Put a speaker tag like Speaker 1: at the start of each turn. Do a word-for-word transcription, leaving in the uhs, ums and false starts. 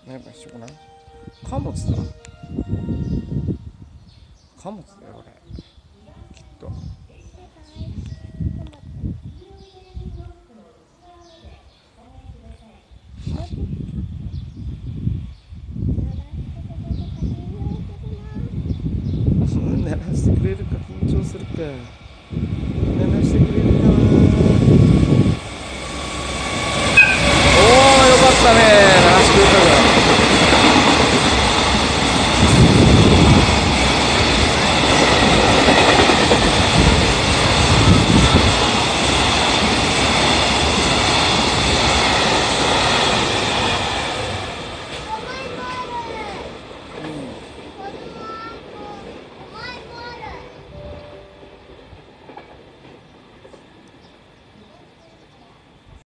Speaker 1: やっぱ一緒かな。貨物だ。貨物だよこれきっと。鳴らしてくれるか緊張するか。鳴らしてくれるかな。おーよかったね。